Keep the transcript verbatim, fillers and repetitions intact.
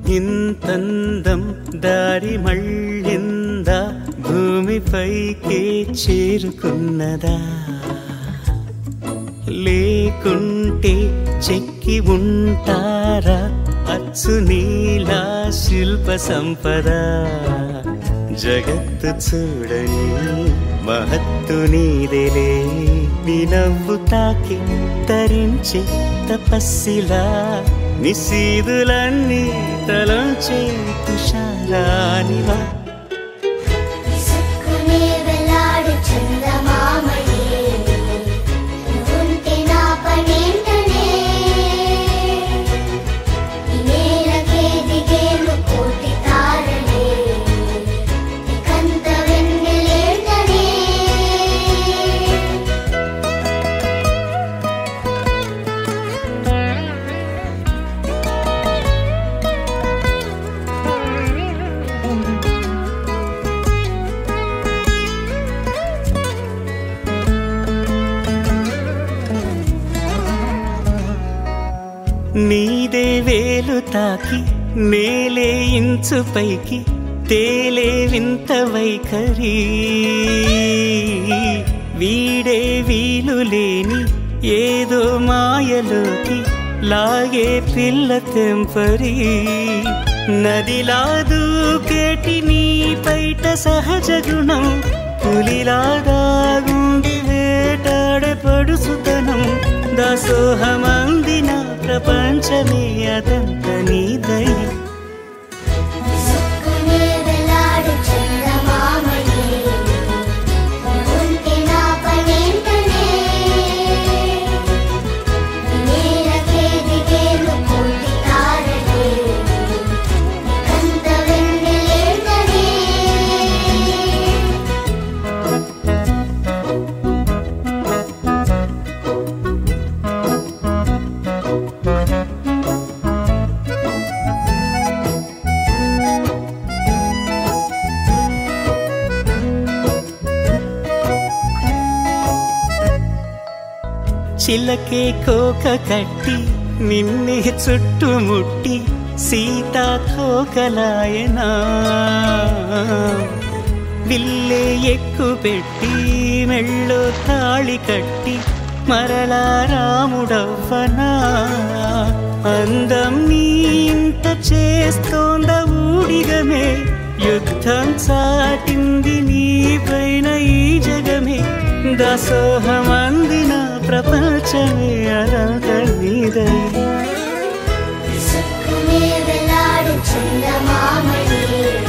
ఇంతందం దారి మళ్ళిందా భూమిపైకే చేరుకున్నదా లేకుంటే చెక్కి ఉంటారా అచ్చు నీలా శిల్ప సంపద జగత్తు చూడని మహత్తు నీదేలే నీ నవ్వు తాకి తరించే తపస్సిలా నిశీదులన్నీ తలంచే తుషారానివా నీదే వేలు తాకి నేలే ఇంచు పైకి తేలే వింత వైఖరి వీడే వీలు లేని ఏదో మాయలోకి లాగే పిల్ల తెంపరి నదిలా దూకేటి నీ పైట సహజ గుణం పులిలాగా గుండి వేటాడే పడుసుతనం దాసోహమందిన ప్రపంచమే అదంత నీ దయ చిలకే కోక కట్టి నిన్నే చుట్టుముట్టి సీతాకోకలాయనా విల్లే ఎక్కు పెట్టి మెళ్ళో తాళి కట్టి మరలా రాముడవ్వనా అందం నీ ఇంత చేస్తోంద ఊడిగమే యుద్ధం చాటింది నీ పైన ఈ జగమే దాసోహమందిన ప్రపంచమే అనంత నీదై